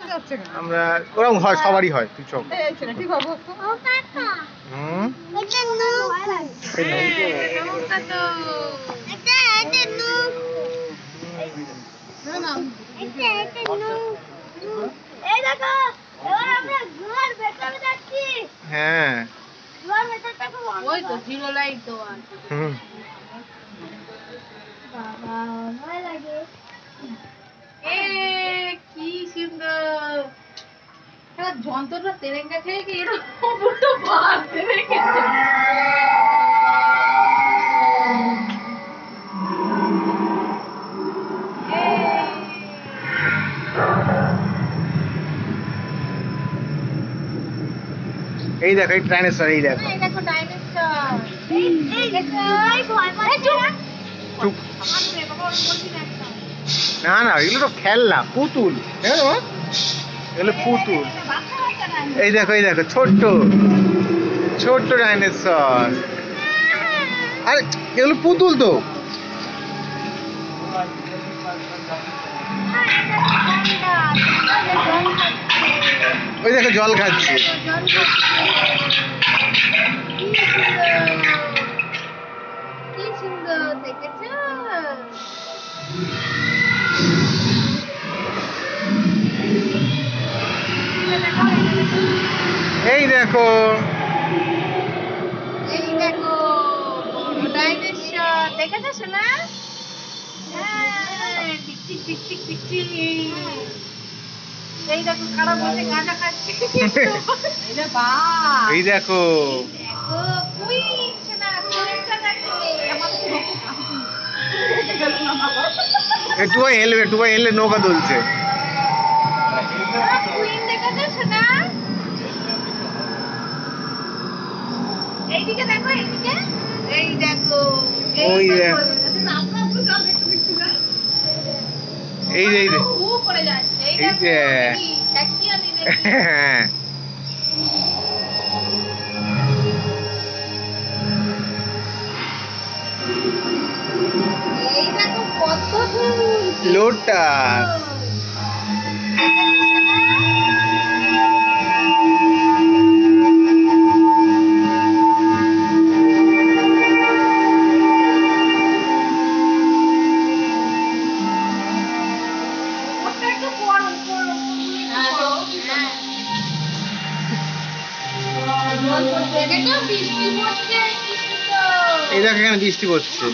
আমরা ওরকম হয়, সবারই হয়। তুই চল। হ্যাঁ ওই তো জিরো লাইট দেওয়া। কি সুন্দর যন্ত্রটা তেরেঙ্গা খেয়ে কি এরকম দুটো ভাত রেখেছে। এই দেখো এই ডাইনোসর, এই দেখো। এই দেখো ডাইনোসর। এই দেখো চুপ। না না, এগুলো তো খেলনা, পুতুল। দেখো এগুলো পুতুল। এই দেখো ছোট্ট ছোট্ট ডাইনোসর। আরে এগুলো পুতুল তো। ওই দেখো জল খাচ্ছে। কি সুন্দর দেখেছো? এই দেখো ডাইনোসর দেখেছো শোনা? টিকটিক টিকটিক টিকটিক। এই দেখো খারাপ বসে গাঁজা খাচ্ছে। এই দেখো কুই শোনা কুইটা দেখো। একটু হেলে নৌকা দুলছে। কুইন দেখেছো শোনা? এইদিকে দেখো এইদিকে। এই দেখো ওই দেখো এই যে উপরে যাচ্ছে। এই এই যে ট্যাক্সি আমি হ্যাঁ এই দেখো কত লোটাস। এই দেখো এখানে বৃষ্টি পড়ছে।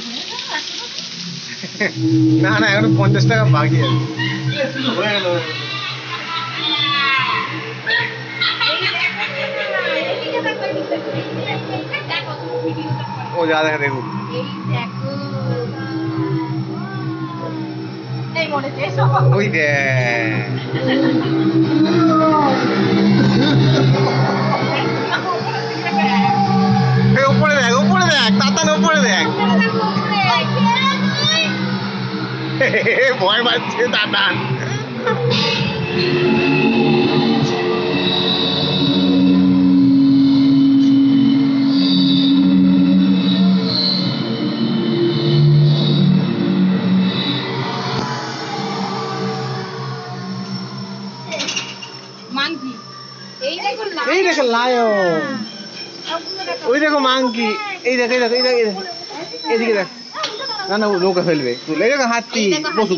না না, এখন 50 টাকা বাকি আছে। ও যা দেখা দেখুন। ওই দেখ উপরে দেখ তাতান উপরে দেখ। ভয় পাচ্ছে তাতান। এই দেখো লায়ন। ওই দেখো মাংকি। এই দেখো এদিকে দেখ। না না নৌকা ফেলবে। এই দেখো হাতি। বসুক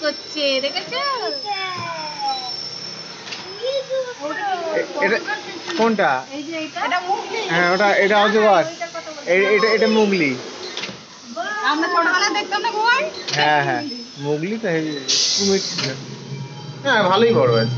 এটা কোনটা? হ্যাঁ এটা অজগর। এটা মুগলি। আমরা ছোটবেলায় দেখতাম না ভয়। হ্যাঁ মুগলি তো কুমির ছিল। হ্যাঁ ভালোই বড় আছে।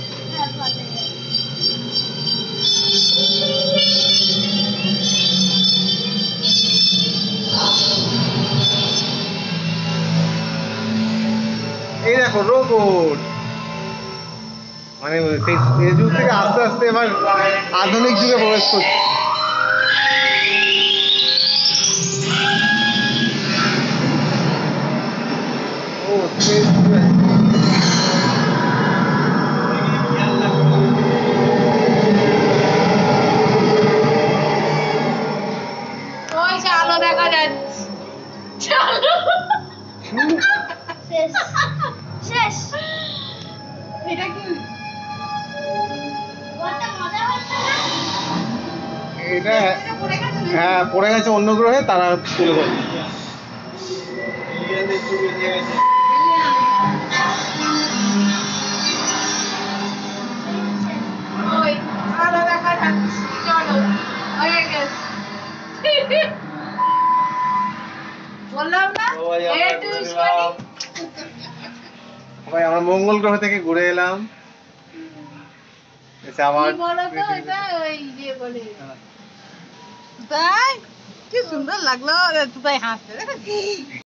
এই দেখো রোবট। মানে সেই যুগ থেকে আস্তে আস্তে এবার আধুনিক যুগে প্রবেশ করছে। ওই যে আলো দেখা যাচ্ছে। শেষ। এটা কি এটা হ্যাঁ পড়ে গেছে অন্য গ্রহে, তারা তুলে ধরছে। ওই আলো দেখা যাচ্ছে, চলো হয়ে গেছে। বললাম না একটু ভাই আমরা মঙ্গল গ্রহ থেকে ঘুরে এলাম, এসে আবার কি বলো তো এটা ওই যে বলে তাই কি সুন্দর লাগলো, তাই হাসছে।